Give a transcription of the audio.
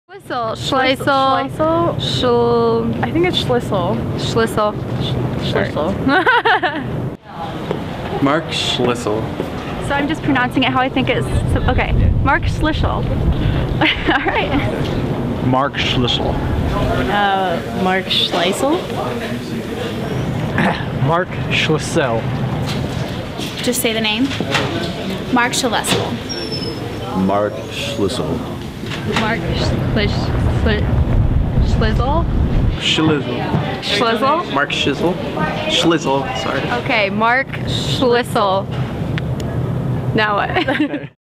Schlissel. I think it's Schlissel. Schlissel. Mark Schlissel. So I'm just pronouncing it how I think it's. Okay, Mark Schlissel. All right. Mark Schlissel. Mark Schlissel. Mark Schlissel. Just say the name. Mark Schlissel. Mark Schlissel. Mark Schlissel. Schlissel. Mark Schlissel. Schlissel, sorry. Okay, Mark Schlissel. Now what?